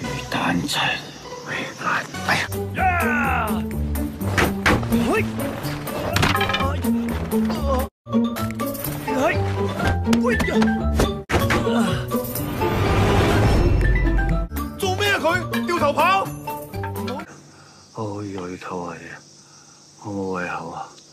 丹塵為眼。哎呀！做咩啊佢？掉頭跑！我好似可以溝下嘢，我冇胃口啊！